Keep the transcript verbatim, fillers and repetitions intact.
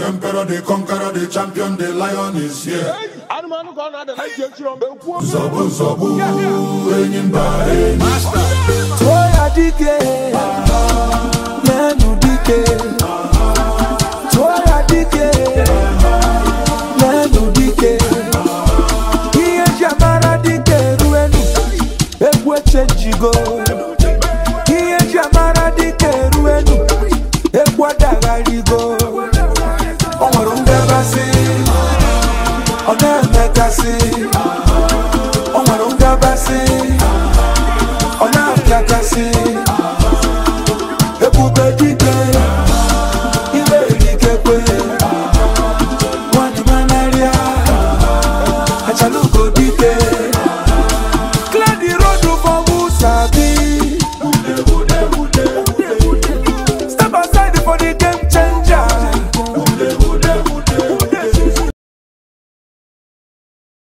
The emperor, the conqueror, the champion, the lion is here. Zobu zobu, enyimba e master. Toya dike, nenu dike. Toya dike, nenu dike. Iye jamara dike ruenu, ekwe chenjigo. Iye jamara dike ruenu, ekwa dagarigo. Omarunga basi, oneme kasi. Omarunga basi, oname kasi.